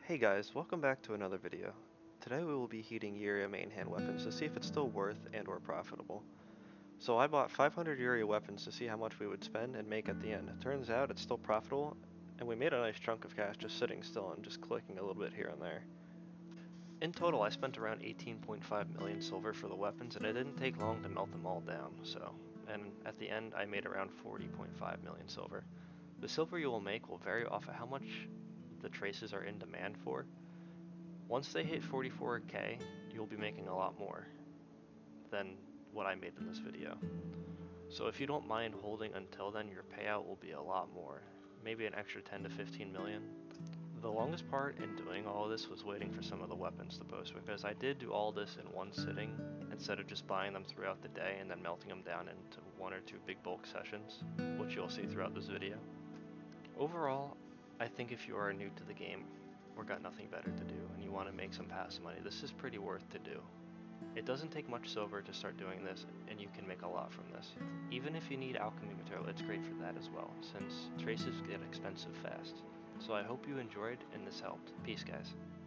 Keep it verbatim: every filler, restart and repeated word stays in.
Hey guys, welcome back to another video. Today we will be heating Yuria main hand weapons to see if it's still worth and or profitable. So I bought five hundred Yuria weapons to see how much we would spend and make at the end. It turns out it's still profitable, and we made a nice chunk of cash just sitting still and just clicking a little bit here and there. In total I spent around eighteen point five million silver for the weapons, and it didn't take long to melt them all down, so, and at the end I made around forty point five million silver. The silver you will make will vary off of how much the traces are in demand for. Once they hit forty-four K, you'll be making a lot more than what I made in this video. So if you don't mind holding until then, your payout will be a lot more, maybe an extra ten to fifteen million. The longest part in doing all of this was waiting for some of the weapons to post, because I did do all this in one sitting instead of just buying them throughout the day and then melting them down into one or two big bulk sessions, which you'll see throughout this video. Overall, I think if you are new to the game or got nothing better to do and you want to make some passive money, this is pretty worth to do. It doesn't take much silver to start doing this, and you can make a lot from this. Even if you need alchemy material, it's great for that as well, since traces get expensive fast. So I hope you enjoyed and this helped. Peace, guys.